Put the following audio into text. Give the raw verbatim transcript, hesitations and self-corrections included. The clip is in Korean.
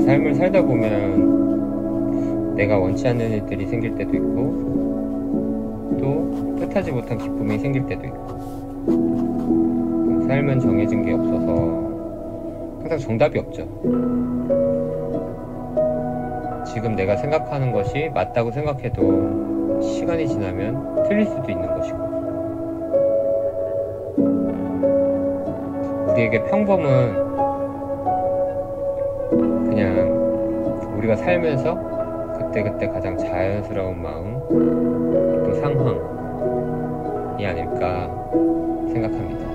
삶을 살다 보면 내가 원치 않는 일들이 생길 때도 있고 또 뜻하지 못한 기쁨이 생길 때도 있고, 삶은 정해진 게 없어서 항상 정답이 없죠. 지금 내가 생각하는 것이 맞다고 생각해도 시간이 지나면 틀릴 수도 있는 것이고, 우리에게 평범은 그냥 우리가 살면서 그때그때 가장 자연스러운 마음, 또 상황이 아닐까 생각합니다.